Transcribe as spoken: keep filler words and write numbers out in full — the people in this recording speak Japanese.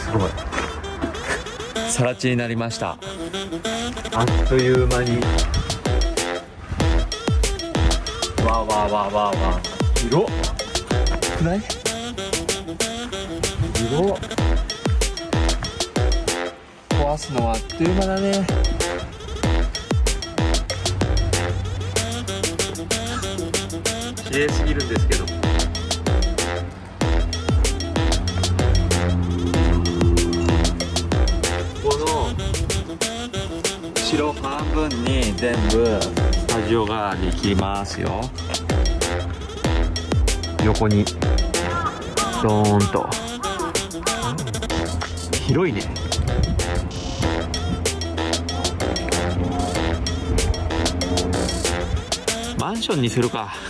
すごい。 更地になりました。 あっという間に。わーわーわーわーわー。広っ。くない？広っ。壊すのはあっという間だね。綺麗すぎるんですけど。この白半分に全部スタジオができますよ。横にドーンと広いね。マンションにするか。